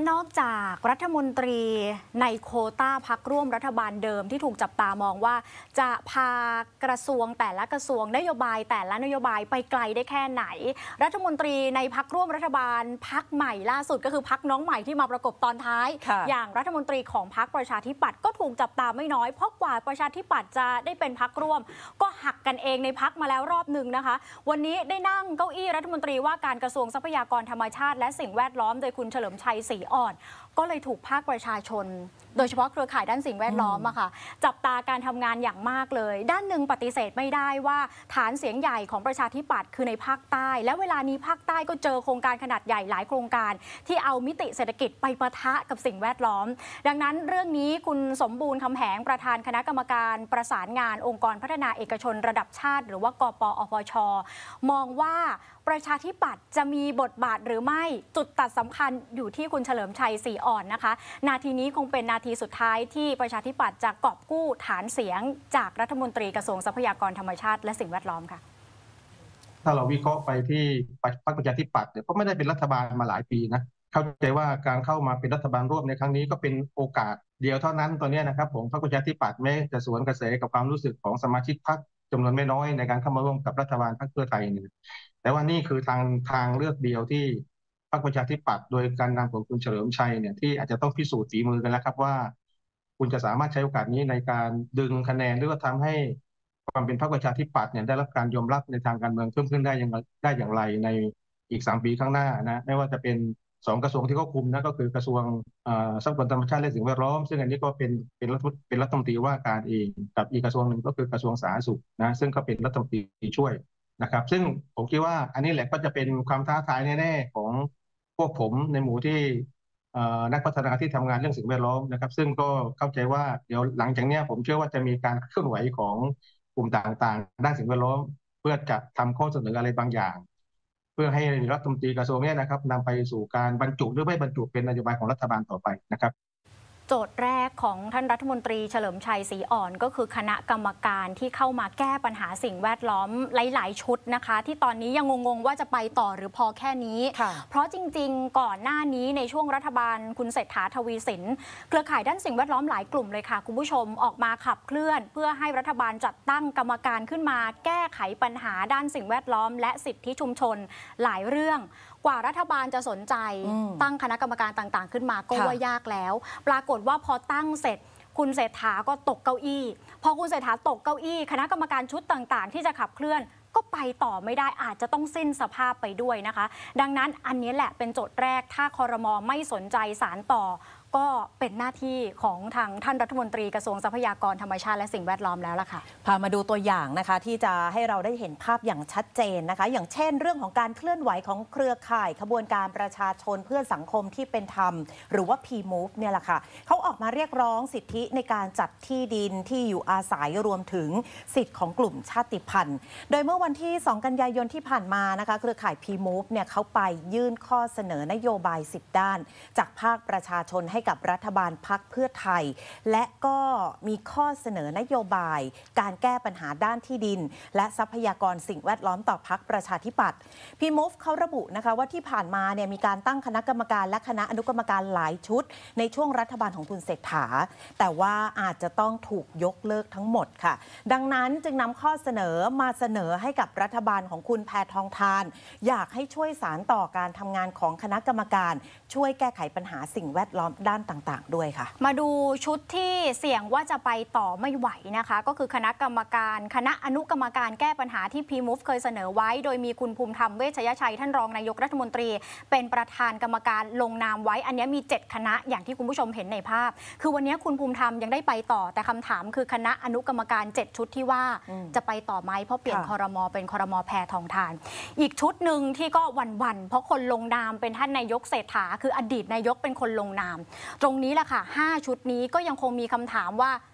นอกจากรัฐมนตรีในโควต้าพรรคร่วมรัฐบาลเดิมที่ถูกจับตามองว่าจะพากระทรวงแต่ละกระทรวงนโยบายแต่ละนโยบายไปไกลได้แค่ไหนรัฐมนตรีในพรรคร่วมรัฐบาลพรรคใหม่ล่าสุดก็คือพรรคน้องใหม่ที่มาประกบตอนท้ายอย่างรัฐมนตรีของพรรคประชาธิปัตย์ก็ถูกจับตาไม่น้อยเพราะกว่าประชาธิปัตย์จะได้เป็นพรรคร่วมก็หักกันเองในพรรคมาแล้วรอบหนึ่งนะคะวันนี้ได้นั่งเก้าอี้รัฐมนตรีว่าการกระทรวงทรัพยากรธรรมชาติและสิ่งแวดล้อมโดยคุณเฉลิมชัยศรีอ่อนก็เลยถูกภาคประชาชนโดยเฉพาะเครือข่ายด้านสิ่งแวดล้อมอะค่ะจับตาการทำงานอย่างมากเลยด้านหนึ่งปฏิเสธไม่ได้ว่าฐานเสียงใหญ่ของประชาธิปัตย์คือในภาคใต้และเวลานี้ภาคใต้ก็เจอโครงการขนาดใหญ่หลายโครงการที่เอามิติเศรษฐกิจไปปะทะกับสิ่งแวดล้อมดังนั้นเรื่องนี้คุณสมบูรณ์คำแหงประธานคณะกรรมการประสานงานองค์กรพัฒนาเอกชนระดับชาติหรือว่ากปอพช.มองว่าประชาธิปัตย์จะมีบทบาทหรือไม่จุดตัดสำคัญอยู่ที่คุณเฉลิมชัยศรีอ่อนนะคะนาทีนี้คงเป็นนาทีสุดท้ายที่ประชาธิปัตย์จะกอบกู้ฐานเสียงจากรัฐมนตรีกระทรวงทรัพยากรธรรมชาติและสิ่งแวดล้อมค่ะถ้าเราวิเคราะห์ไปที่พรรคประชาธิปัตย์เนี่ยก็ไม่ได้เป็นรัฐบาลมาหลายปีนะเข้าใจว่าการเข้ามาเป็นรัฐบาลร่วมในครั้งนี้ก็เป็นโอกาสเดียวเท่านั้นตอนนี้นะครับผมพรรคประชาธิปัตย์แม้จะสวนกระแสกับความรู้สึกของสมาชิกพรรคจำนวนไม่น้อยในการเข้ามาร่วมกับรัฐบาลพรรคเพื่อไทยเนี่ยแต่ว่านี่คือทางเลือกเดียวที่พรรคประชาธิปัตย์โดยการนำของคุณเฉลิมชัยเนี่ยที่อาจจะต้องพิสูจน์ฝีมือกันแล้วครับว่าคุณจะสามารถใช้โอกาสนี้ในการดึงคะแนนหรือว่าทำให้ความเป็นพรรคประชาธิปัตย์เนี่ยได้รับการยอมรับในทางการเมืองเพิ่มขึ้นได้อย่างไรในอีก3 ปีข้างหน้านะไม่ว่าจะเป็น2 กระทรวงที่เขาคุมนะก็คือกระทรวงทรัพยากรธรรมชาติและสิ่งแวดล้อมซึ่งอันนี้ก็เป็นรัฐมนตรีว่าการเองกับอีกกระทรวงหนึ่งก็คือกระทรวงสาธารณสุขนะซึ่งก็เป็นรัฐมนตรีช่วยนะครับซึ่งผมคิดว่าอันนี้แหละก็จะเป็นความท้าทายแน่ๆของพวกผมในหมู่ที่นักพัฒนาที่ทำงานเรื่องสิ่งแวดล้อมนะครับซึ่งก็เข้าใจว่าเดี๋ยวหลังจากนี้ผมเชื่อว่าจะมีการเคลื่อนไหวของกลุ่มต่างๆด้านสิ่งแวดล้อมเพื่อจะทำข้อเสนออะไรบางอย่างเพื่อให้รัฐมนตรีกระทรวงนี้นะครับนำไปสู่การบรรจุหรือไม่บรรจุเป็นนโยบายของรัฐบาลต่อไปนะครับโจทย์แรกของท่านรัฐมนตรีเฉลิมชัยศรีอ่อนก็คือคณะกรรมการที่เข้ามาแก้ปัญหาสิ่งแวดล้อมหลายๆชุดนะคะที่ตอนนี้ยังงงๆว่าจะไปต่อหรือพอแค่นี้เพราะจริงๆก่อนหน้านี้ในช่วงรัฐบาลคุณเศรษฐาทวีสินเครือข่ายด้านสิ่งแวดล้อมหลายกลุ่มเลยค่ะคุณผู้ชมออกมาขับเคลื่อนเพื่อให้รัฐบาลจัดตั้งกรรมการขึ้นมาแก้ไขปัญหาด้านสิ่งแวดล้อมและสิทธิชุมชนหลายเรื่องกว่ารัฐบาลจะสนใจตั้งคณะกรรมการต่างๆขึ้นมาก็ว่ายากแล้วปรากฏว่าพอตั้งเสร็จคุณเศรษฐาก็ตกเก้าอี้พอคุณเศรษฐาตกเก้าอี้คณะกรรมการชุดต่างๆที่จะขับเคลื่อนก็ไปต่อไม่ได้อาจจะต้องสิ้นสภาพไปด้วยนะคะดังนั้นอันนี้แหละเป็นโจทย์แรกถ้าครม.ไม่สนใจสารต่อก็เป็นหน้าที่ของทางท่านรัฐมนตรีกระทรวงทรัพยากรธรรมชาติและสิ่งแวดล้อมแล้วล่ะค่ะพามาดูตัวอย่างนะคะที่จะให้เราได้เห็นภาพอย่างชัดเจนนะคะอย่างเช่นเรื่องของการเคลื่อนไหวของเครือข่ายขบวนการประชาชนเพื่อสังคมที่เป็นธรรมหรือว่า P-Move เนี่ยแหละค่ะเขาออกมาเรียกร้องสิทธิในการจัดที่ดินที่อยู่อาศัยรวมถึงสิทธิของกลุ่มชาติพันธุ์โดยเมื่อวันที่2 กันยายนที่ผ่านมานะคะเครือข่าย P-Move เนี่ยเขาไปยื่นข้อเสนอนโยบาย10 ด้านจากภาคประชาชนให้กับรัฐบาลพรรคเพื่อไทยและก็มีข้อเสนอนโยบายการแก้ปัญหาด้านที่ดินและทรัพยากรสิ่งแวดล้อมต่อพรรคประชาธิปัตย์พี่มูฟเขาระบุนะคะว่าที่ผ่านมาเนี่ยมีการตั้งคณะกรรมการและคณะอนุกรรมการหลายชุดในช่วงรัฐบาลของคุณเศรษฐาแต่ว่าอาจจะต้องถูกยกเลิกทั้งหมดค่ะดังนั้นจึงนำข้อเสนอมาเสนอให้กับรัฐบาลของคุณแพทองธารอยากให้ช่วยสานต่อการทำงานของคณะกรรมการช่วยแก้ไขปัญหาสิ่งแวดล้อมด้านต่างๆด้วยค่ะมาดูชุดที่เสี่ยงว่าจะไปต่อไม่ไหวนะคะก็คือคณะกรรมการคณะอนุกรรมการแก้ปัญหาที่ P-Move เคยเสนอไว้โดยมีคุณภูมิธรรมเวชยชัยท่านรองนายกรัฐมนตรีเป็นประธานกรรมการลงนามไว้อันนี้มี7 คณะอย่างที่คุณผู้ชมเห็นในภาพคือวันนี้คุณภูมิธรรมยังได้ไปต่อแต่คำถามคือคณะอนุกรรมการ7 ชุดที่ว่าจะไปต่อไหมเพราะเปลี่ยนครม.เป็นครม.แพทองธารอีกชุดหนึ่งที่ก็หวั่นๆเพราะคนลงนามเป็นท่านนายกเศรษฐาคืออดีตนายกเป็นคนลงนามตรงนี้แหละค่ะ5 ชุดนี้ก็ยังคงมีคำถามว่า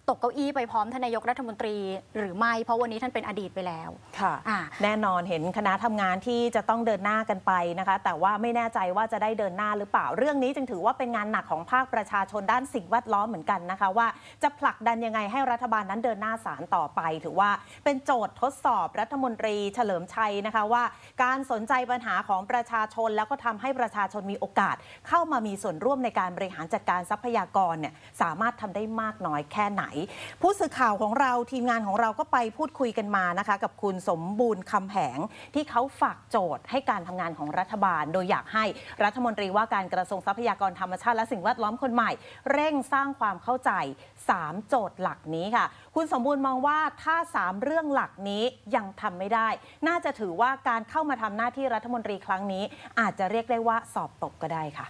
ตกเก้าอี้ไปพร้อมท่านนายกรัฐมนตรีหรือไม่เพราะวันนี้ท่านเป็นอดีตไปแล้วค่ะแน่นอนเห็นคณะทำงานที่จะต้องเดินหน้ากันไปนะคะแต่ว่าไม่แน่ใจว่าจะได้เดินหน้าหรือเปล่าเรื่องนี้จึงถือว่าเป็นงานหนักของภาคประชาชนด้านสิ่งแวดล้อมเหมือนกันนะคะว่าจะผลักดันยังไงให้รัฐบาลนั้นเดินหน้าสารต่อไปถือว่าเป็นโจทย์ทดสอบรัฐมนตรีเฉลิมชัยนะคะว่าการสนใจปัญหาของประชาชนแล้วก็ทำให้ประชาชนมีโอกาสเข้ามามีส่วนร่วมในการบริหารจัดการทรัพยากรเนี่ยสามารถทำได้มากน้อยแค่ไหนผู้สื่อข่าวของเราทีมงานของเราก็ไปพูดคุยกันมานะคะกับคุณสมบูรณ์คำแหงที่เขาฝากโจทย์ให้การทำงานของรัฐบาลโดยอยากให้รัฐมนตรีว่าการกระทรวงทรัพยากรธรรมชาติและสิ่งแวดล้อมคนใหม่เร่งสร้างความเข้าใจ3โจทย์หลักนี้ค่ะคุณสมบูรณ์มองว่าถ้า3เรื่องหลักนี้ยังทำไม่ได้น่าจะถือว่าการเข้ามาทำหน้าที่รัฐมนตรีครั้งนี้อาจจะเรียกได้ว่าสอบตกก็ได้ค่ะ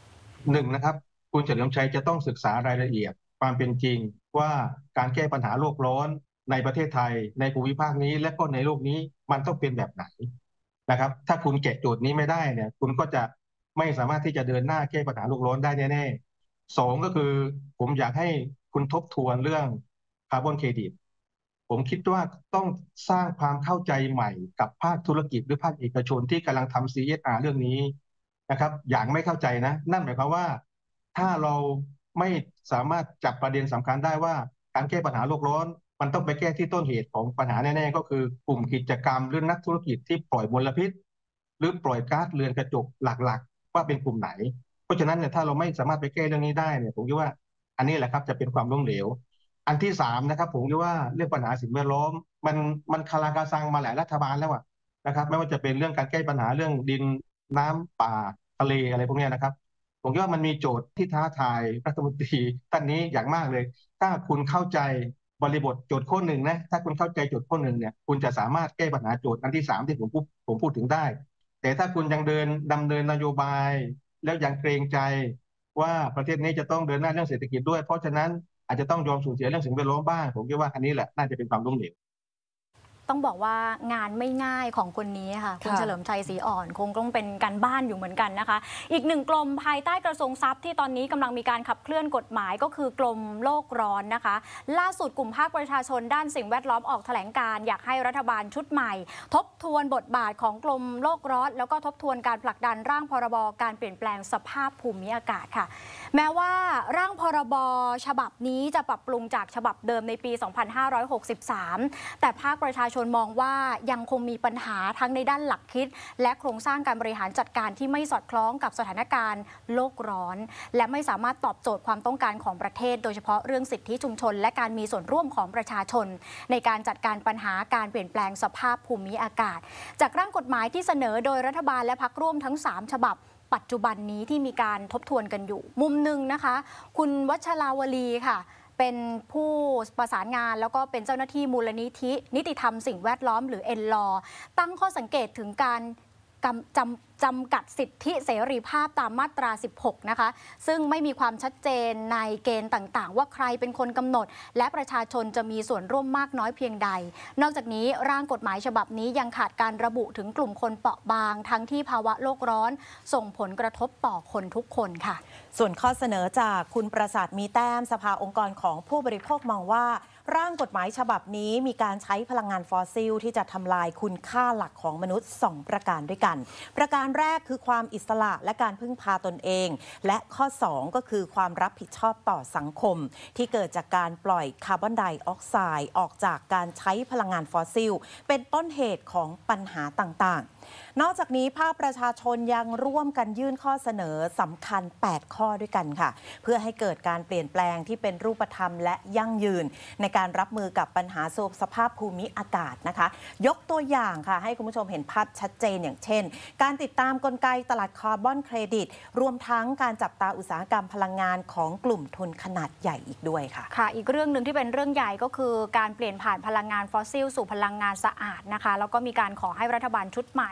1นะครับคุณเฉลิมชัยจะต้องศึกษารายละเอียดความเป็นจริงว่าการแก้ปัญหาโลกร้อนในประเทศไทยในภูมิภาคนี้และก็ในโลกนี้มันต้องเป็นแบบไหนนะครับถ้าคุณแกะโจทย์นี้ไม่ได้เนี่ยคุณก็จะไม่สามารถที่จะเดินหน้าแก้ปัญหาโลกร้อนได้แน่ๆ2ก็คือผมอยากให้คุณทบทวนเรื่องคาร์บอนเครดิตผมคิดว่าต้องสร้างความเข้าใจใหม่กับภาคธุรกิจหรือภาคเอกชนที่กำลังทำ CSR เรื่องนี้นะครับอย่างไม่เข้าใจนะนั่นหมายความว่าถ้าเราไม่สามารถจับประเด็นสำคัญได้ว่าการแก้ปัญหาโลกร้อนมันต้องไปแก้ที่ต้นเหตุของปัญหาแน่ๆก็คือกลุ่มกิจกรรมหรือนักธุรกิจที่ปล่อยมลพิษหรือปล่อยก๊าซเรือนกระจกหลักๆว่าเป็นกลุ่มไหนเพราะฉะนั้นเนี่ยถ้าเราไม่สามารถไปแก้เรื่องนี้ได้เนี่ยผมคิดว่าอันนี้แหละครับจะเป็นความล้มเหลวอันที่3นะครับผมคิดว่าเรื่องปัญหาสิ่งแวดล้อมมันคาราคาซังมาหลายรัฐบาลแล้วนะครับไม่ว่าจะเป็นเรื่องการแก้ปัญหาเรื่องดินน้ำป่าทะเลอะไรพวกนี้นะครับผมคิดว่ามันมีโจทย์ที่ท้าทายรัฐมนตรีท่านนี้อย่างมากเลยถ้าคุณเข้าใจบริบทโจทย์ข้อหนึ่งนะถ้าคุณเข้าใจโจทย์ข้อหนึ่งเนี่ยคุณจะสามารถแก้ปัญหาโจทย์อันที่3ที่ผมพูดถึงได้แต่ถ้าคุณยังดำเนินนโยบายแล้วยังเกรงใจว่าประเทศนี้จะต้องเดินหน้าเรื่องเศรษฐกิจด้วยเพราะฉะนั้นอาจจะต้องยอมสูญเสียเรื่องสิ่งแวดล้อมบ้างผมคิดว่าอันนี้แหละน่าจะเป็นความล้มเหลวต้องบอกว่างานไม่ง่ายของคนนี้ค่ะคุณเฉลิมชัยศรีอ่อนคงต้องเป็นการบ้านอยู่เหมือนกันนะคะอีก1กรมภายใต้กระทรวงทรัพย์ที่ตอนนี้กำลังมีการขับเคลื่อนกฎหมายก็คือกรมโลกร้อนนะคะล่าสุดกลุ่มภาคประชาชนด้านสิ่งแวดล้อมออกแถลงการอยากให้รัฐบาลชุดใหม่ทบทวนบทบาทของกรมโลกร้อนแล้วก็ทบทวนการผลักดันร่างพรบการเปลี่ยนแปลงสภาพภูมิอากาศค่ะแม้ว่าร่างพรบฉบับนี้จะปรับปรุงจากฉบับเดิมในปี 2563 แต่ภาคประชาชนมองว่ายังคงมีปัญหาทั้งในด้านหลักคิดและโครงสร้างการบริหารจัดการที่ไม่สอดคล้องกับสถานการณ์โลกร้อนและไม่สามารถตอบโจทย์ความต้องการของประเทศโดยเฉพาะเรื่องสิทธิชุมชนและการมีส่วนร่วมของประชาชนในการจัดการปัญหาการเปลี่ยนแปลงสภาพภูมิอากาศจากร่างกฎหมายที่เสนอโดยรัฐบาลและพรรคร่วมทั้ง3ฉบับปัจจุบันนี้ที่มีการทบทวนกันอยู่มุมหนึ่งนะคะคุณวัชราวลีค่ะเป็นผู้ประสานงานแล้วก็เป็นเจ้าหน้าที่มูลนิธินิติธรรมสิ่งแวดล้อมหรือ NLaw ตั้งข้อสังเกตถึงการจำกัดสิทธิเสรีภาพตามมาตรา 16 นะคะซึ่งไม่มีความชัดเจนในเกณฑ์ต่างๆว่าใครเป็นคนกำหนดและประชาชนจะมีส่วนร่วมมากน้อยเพียงใดนอกจากนี้ร่างกฎหมายฉบับนี้ยังขาดการระบุถึงกลุ่มคนเปราะบางทั้งที่ภาวะโลกร้อนส่งผลกระทบต่อคนทุกคนค่ะส่วนข้อเสนอจากคุณประสาทมีแต้มสภาองค์กรของผู้บริโภคมองว่าร่างกฎหมายฉบับนี้มีการใช้พลังงานฟอสซิลที่จะทำลายคุณค่าหลักของมนุษย์2ประการด้วยกันประการแรกคือความอิสระและการพึ่งพาตนเองและข้อ2ก็คือความรับผิดชอบต่อสังคมที่เกิดจากการปล่อยคาร์บอนไดออกไซด์ออกจากการใช้พลังงานฟอสซิลเป็นต้นเหตุของปัญหาต่างๆนอกจากนี้ภาคประชาชนยังร่วมกันยื่นข้อเสนอสำคัญ8ข้อด้วยกันค่ะเพื่อให้เกิดการเปลี่ยนแปลงที่เป็นรูปธรรมและยั่งยืนในการรับมือกับปัญหาสภาพภูมิอากาศนะคะยกตัวอย่างค่ะให้คุณผู้ชมเห็นภาพชัดเจนอย่างเช่นการติดตามกลไกตลาดคาร์บอนเครดิตรวมทั้งการจับตาอุตสาหกรรมพลังงานของกลุ่มทุนขนาดใหญ่อีกด้วยค่ะค่ะอีกเรื่องหนึ่งที่เป็นเรื่องใหญ่ก็คือการเปลี่ยนผ่านพลังงานฟอสซิลสู่พลังงานสะอาดนะคะแล้วก็มีการขอให้รัฐบาลชุดใหม่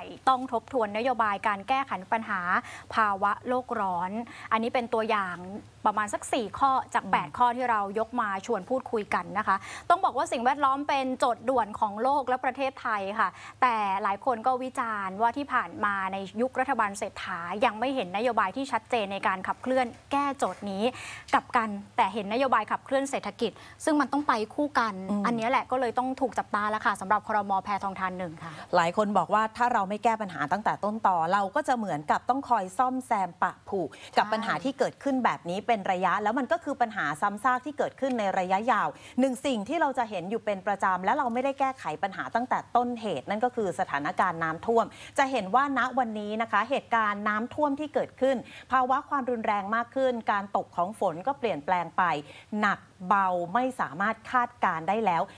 ต้องทบทวนนโยบายการแก้ไขปัญหาภาวะโลกร้อนอันนี้เป็นตัวอย่างประมาณสัก4ข้อจาก8ข้อที่เรายกมาชวนพูดคุยกันนะคะต้องบอกว่าสิ่งแวดล้อมเป็นโจทย์ด่วนของโลกและประเทศไทยค่ะแต่หลายคนก็วิจารณ์ว่าที่ผ่านมาในยุครัฐบาลเศรษฐายังไม่เห็นนโยบายที่ชัดเจนในการขับเคลื่อนแก้โจทย์นี้กับกันแต่เห็นนโยบายขับเคลื่อนเศรษฐกิจซึ่งมันต้องไปคู่กันอันนี้แหละก็เลยต้องถูกจับตาแล้วค่ะสำหรับครม.แพทองธารหนึ่งค่ะหลายคนบอกว่าถ้าเราไม่แก้ปัญหาตั้งแต่ต้นตอเราก็จะเหมือนกับต้องคอยซ่อมแซมปะผุกับปัญหาที่เกิดขึ้นแบบนี้เป็นระยะแล้วมันก็คือปัญหาซ้ำซากที่เกิดขึ้นในระยะยาวหนึ่งสิ่งที่เราจะเห็นอยู่เป็นประจำและเราไม่ได้แก้ไขปัญหาตั้งแต่ต้นเหตุนั่นก็คือสถานการณ์น้ำท่วมจะเห็นว่าณวันนี้นะคะเหตุการณ์น้ำท่วมที่เกิดขึ้นภาวะความรุนแรงมากขึ้นการตกของฝนก็เปลี่ยนแปลงไปหนักเบาไม่สามารถคาดการณ์ได้แล้ว